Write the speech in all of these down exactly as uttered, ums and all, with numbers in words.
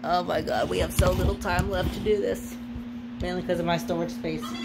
Oh my god, we have so little time left to do this. Mainly because of my storage space. That's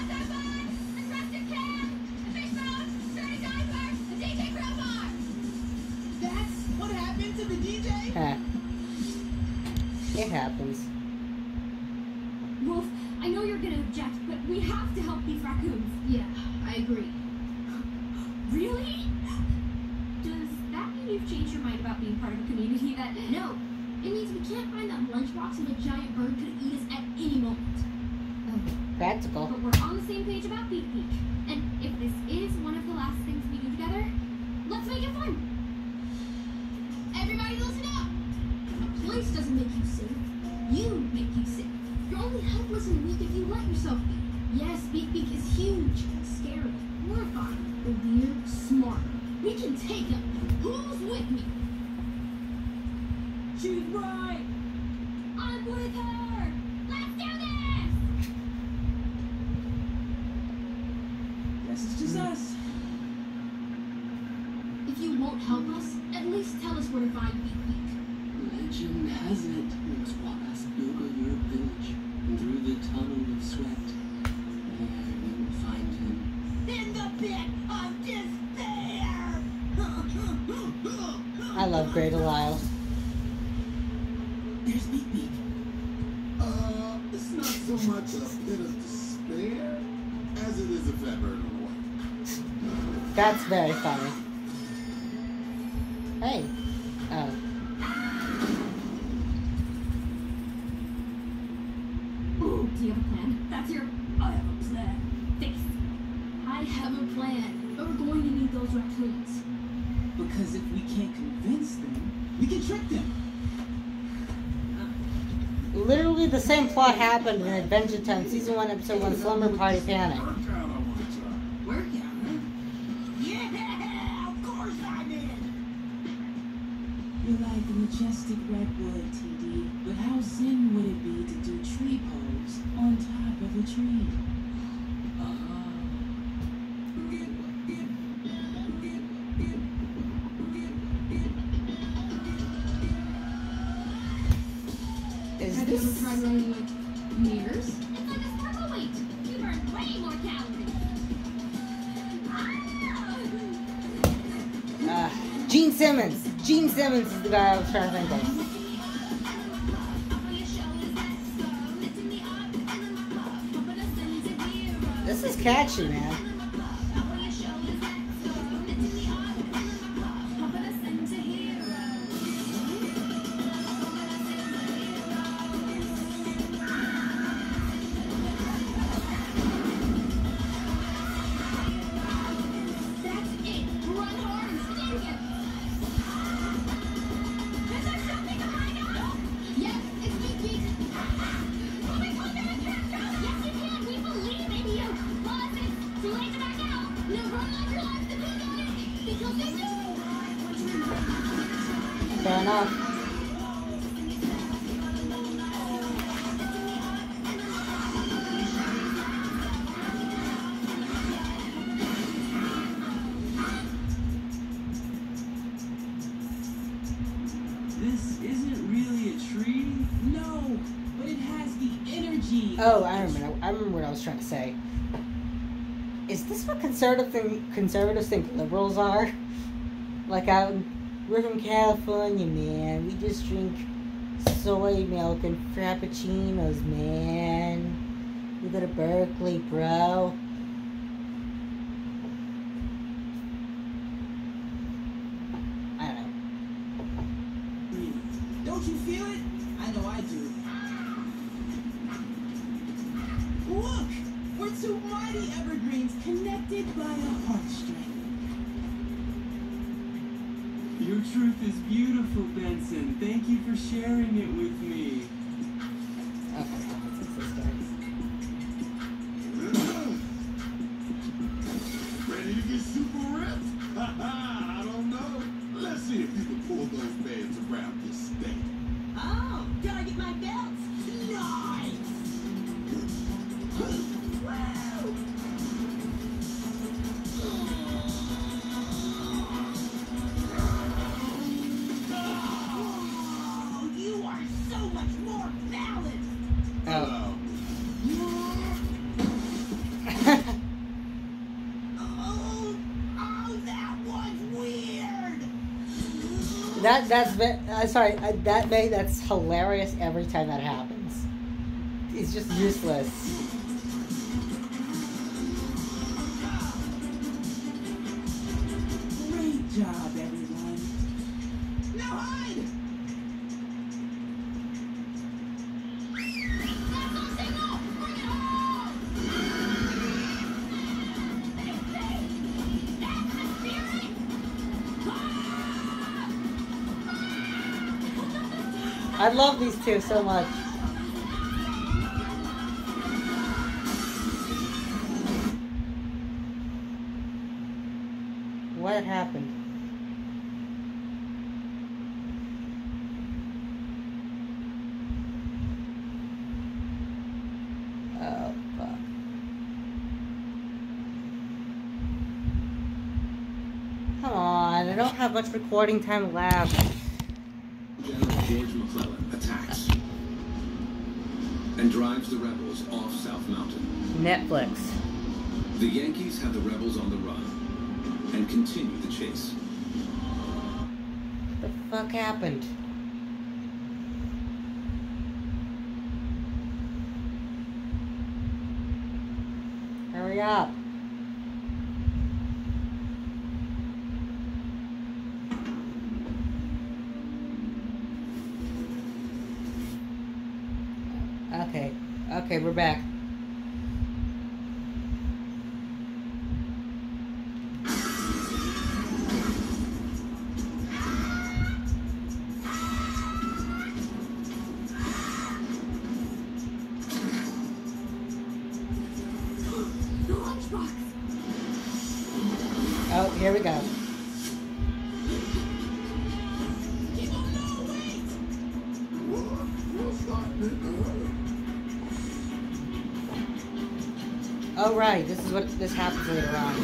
what happened to the D J? Huh. It happens. Wolf, I know you're gonna object, but we have to help these raccoons. Yeah, I agree. Really? Does that mean you've changed your mind about being part of a community that... No, it means we can't find that lunchbox and a giant bird could eat us at any moment. Oh. Practical. But we're on the same page about Beak Peak. And if this is one of the last things we do together, let's make it fun. Everybody listen up! A place doesn't make you safe. You make you safe. You're only helpless and weak if you let yourself be. Yes, Beak Peak is huge, scary, horrifying, but we're smart. We can take him. Who's with me? She's right! I'm with her! Let's do this! Guess it's just us. If you won't help us, at least tell us where to find Beak Peak. Legend has it you must walk past Bilgo-Ur village and through the tunnel of sweat. There you will find him. In the pit of despair! I love Great Isle. There's Beak Peak. Uh, it's not so much a pit of despair as it is a fat bird on the way. That's very funny. Hey. Oh. Ooh, do you have a plan? That's your... I have a plan. Face. I have a plan, but we're going to need those raccoons. Because if we can't convince them, we can trick them. Literally the same plot happened in Adventure Time, Season one, Episode one, Slumber Party Panic. Workout, huh? Yeah, of course I did. You're like the majestic redwood, T D. But how zen would it be to do tree pose on top of a tree? Is Have you ever this... tried running like meters? It's like a sparkle weight. You burn way more calories. Uh, Gene Simmons. Gene Simmons is the guy I was trying to think of. This is catchy, man. That's it! Run hard and sting him! Is there something behind us? Yes, it's Beak Peak! Can we call them a character? Yes, you can. We believe in you. Well, it's too late to back out. No, run like your life depends on it! Because they do! Fair enough. This isn't really a tree. No, but it has the energy. Oh, I remember. I remember what I was trying to say. Is this what conservative think, conservatives think liberals are? Like, I, we're from California, man. We just drink soy milk and frappuccinos, man. We go to Berkeley, bro. I don't know. Don't you feel it? I know I do. Look! We're two mighty evergreens connected by a heartstring. Your truth is beautiful, Benson. Thank you for sharing it with me. Okay, what's this guy? Ready to get super ripped? Haha, I don't know. Let's see if you can pull those bands around this thing. Oh, gotta get my belts. Nice! Wow! Oh, you are so much that that's ve- uh, sorry uh, that may that's hilarious every time that happens. It's just useless. Great job, everyone. Now hide! I love these two so much. What happened? Oh, fuck. Come on, I don't have much recording time left. General George McClellan attacks and drives the rebels off South Mountain. Netflix. The Yankees have the rebels on the run and continue the chase. What the fuck happened? Hurry up. Okay. Okay, we're back. Oh, here we go. Oh, right. This is what this happens later on.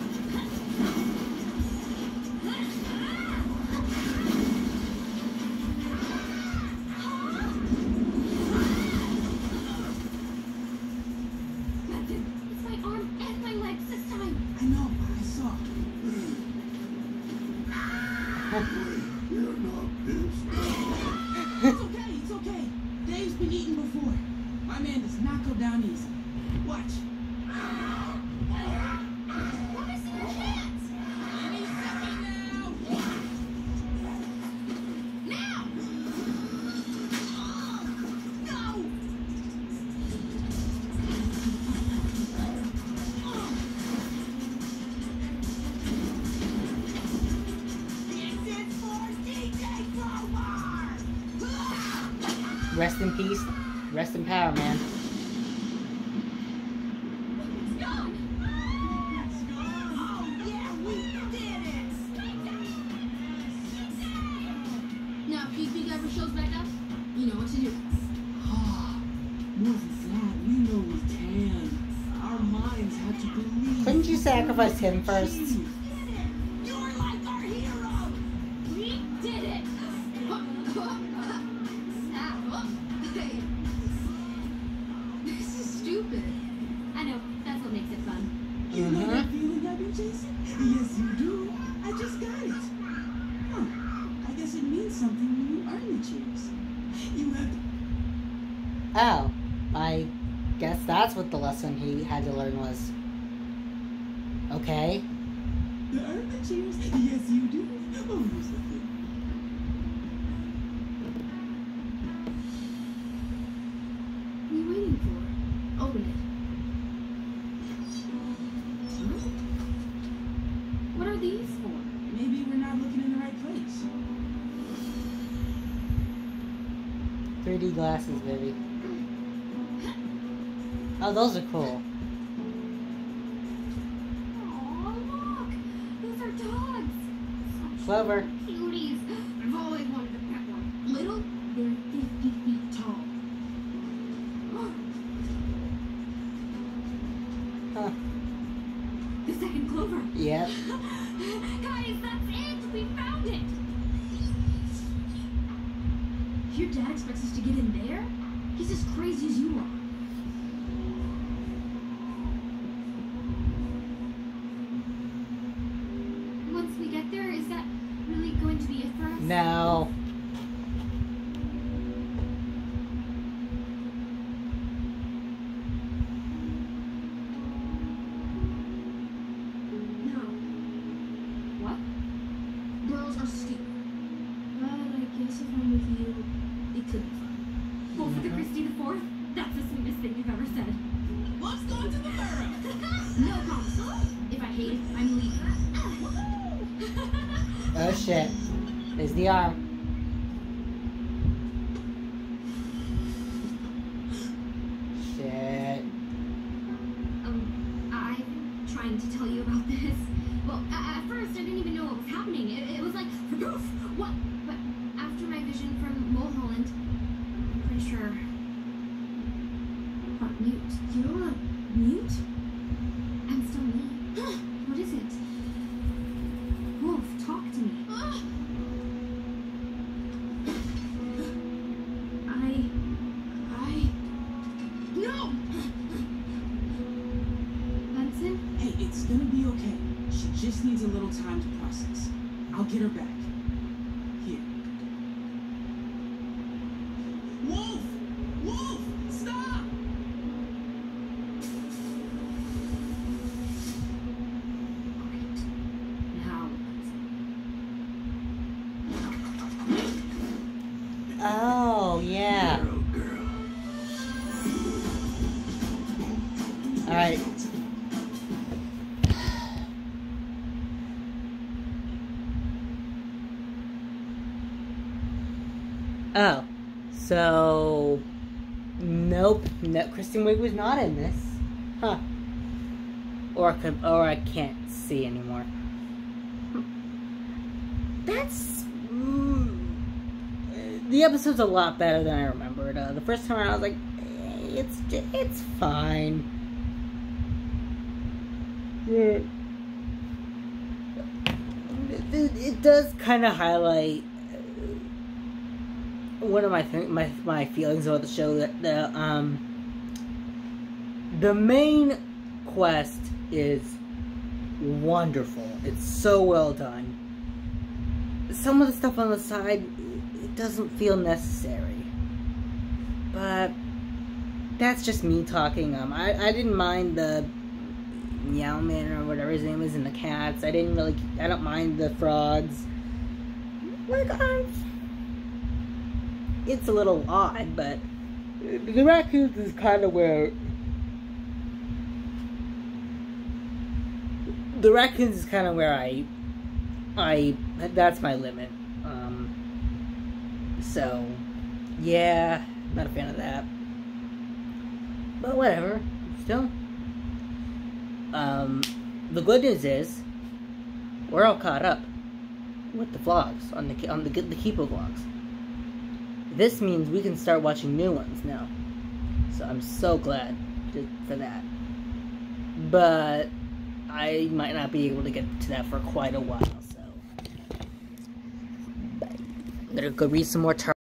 It's my arm and my legs this time. I know, I saw. You're not pissed. It's okay, it's okay. Dave's been eaten before. My man does not go down easy. Watch. We're missing a chance. Any second now. Now! No! This is for D J Crowbar! Rest in peace. Rest in power, man. It's gone. Let's go! Oh, yeah, we did it! Now, if Beak Beak ever shows back up, you know what to do. Ah, more than that, we know we can. Our minds have to believe. Couldn't you sacrifice him first? You're like our hero! We did it. This is stupid. I know. That's what makes it fun. You know Mhm. that feeling I've been chasing? Yes, you do. I just got it. Huh. I guess it means something when you earn the cheers. You have to Oh, I guess that's what the lesson he had to learn was. Okay. earn the cheers. Yes, you do. Oh, here's the thing. What are you waiting for? Open it. Huh? What are these for? Maybe we're not looking in the right place. three D glasses, baby. Oh, those are cool. Aw, look. Those are dogs. Such Clever. cuties. I've always wanted to pet one. Little, they're fifty feet tall. Huh. The second clover. Yep. Guys, that's it. We found it. Your dad expects us to get in there? He's as crazy as you are. Once we get there, is that really going to be it for us? No. No. What? Girls are stupid. But I guess if I'm with you, it could be fun. Well, for the Christy the Fourth, that's the sweetest thing you've ever said. Let's go to the barrel. No promise. If I hate it, I'm leaving. Oh shit. There's the arm. Shit. Um, I've been trying to tell you about this. Well, at, at first, I didn't even know what was happening. It, it was like, poof, what? But after my vision from Mulholland, I'm pretty sure. What, mute? You're a mute? I'm still me. What is it? Wolf, talk to me. I... I... No! Benson? Hey, it's gonna be okay. She just needs a little time to process. I'll get her back. Here. Wolf! Wolf! Stop! Great. Now, Oh, yeah. Girl, girl. Alright. Oh. So... Nope. No, Kristen Wiig was not in this. Huh. Or I, could, or I can't see anymore. That's... Mm, the episode's a lot better than I remembered. Uh, the first time around I was like, eh, it's, it's fine. Yeah. It, it does kind of highlight one of my th- my my feelings about the show, that the um the main quest is wonderful. It's so well done. Some of the stuff on the side, it doesn't feel necessary, but that's just me talking. Um, I I didn't mind the Meowman or whatever his name is and the cats. I didn't really. I don't mind the frogs. Like I'm. It's a little odd, but the raccoons is kind of where the raccoons is kind of where I, I that's my limit. Um, so yeah, not a fan of that. But whatever, still. Um, the good news is we're all caught up with the vlogs on the on the the Kipo vlogs. This means we can start watching new ones now. So I'm so glad to, for that. But I might not be able to get to that for quite a while, so. I'm gonna go read some more.